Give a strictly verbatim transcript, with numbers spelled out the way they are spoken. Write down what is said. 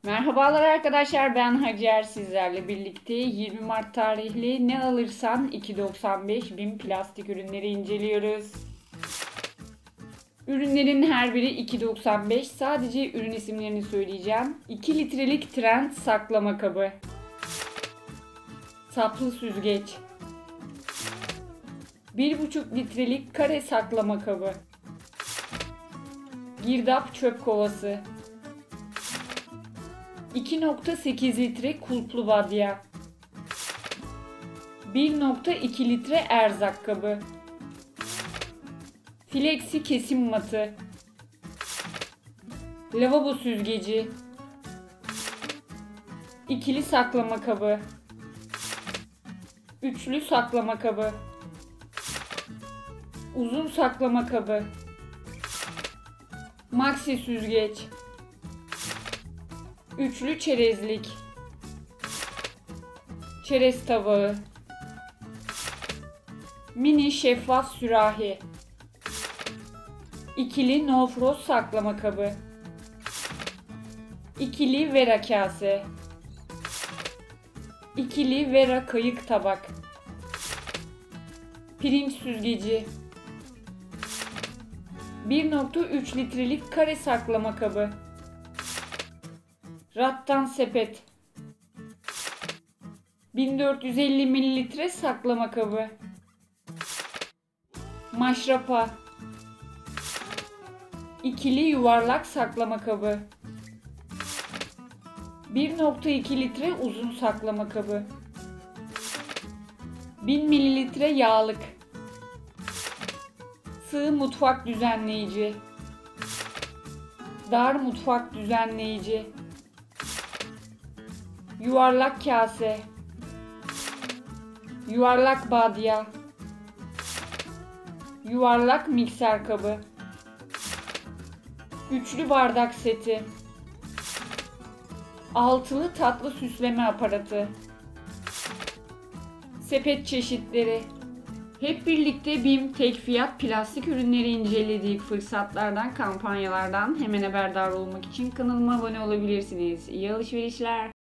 Merhabalar arkadaşlar, ben Hacer, sizlerle birlikte yirmi Mart tarihli ne alırsan iki doksan beş BİM plastik ürünleri inceliyoruz. Ürünlerin her biri iki doksan beş. Sadece ürün isimlerini söyleyeceğim. iki litrelik Trend saklama kabı, saplı süzgeç, bir buçuk litrelik kare saklama kabı, girdap çöp kovası, iki nokta sekiz litre kulplu badya, bir nokta iki litre erzak kabı, Flexi kesim matı, lavabo süzgeci, ikili saklama kabı, üçlü saklama kabı, uzun saklama kabı, maxi süzgeç, üçlü çerezlik, çerez tabağı, mini şeffaf sürahi, ikili no frost saklama kabı, ikili vera kase, ikili vera kayık tabak, pirinç süzgeci, bir nokta üç litrelik kare saklama kabı, rattan sepet, bin dört yüz elli mililitre saklama kabı, maşrapa, ikili yuvarlak saklama kabı, bir nokta iki litre uzun saklama kabı, bin mililitre yağlık, sığ mutfak düzenleyici, dar mutfak düzenleyici, yuvarlak kase, yuvarlak badya, yuvarlak mikser kabı, üçlü bardak seti, altılı tatlı süsleme aparatı, sepet çeşitleri. Hep birlikte BİM tek fiyat plastik ürünleri inceledik. Fırsatlardan, kampanyalardan hemen haberdar olmak için kanalıma abone olabilirsiniz. İyi alışverişler.